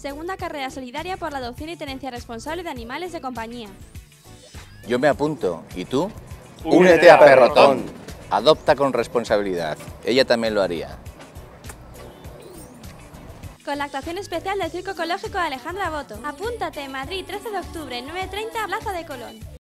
Segunda carrera solidaria por la adopción y tenencia responsable de animales de compañía. Yo me apunto. ¿Y tú? Únete a Perrotón. Adopta con responsabilidad. Ella también lo haría. Con la actuación especial del Circo Ecológico de Alejandra Boto. Apúntate, Madrid, 13 de octubre, 9:30, Plaza de Colón.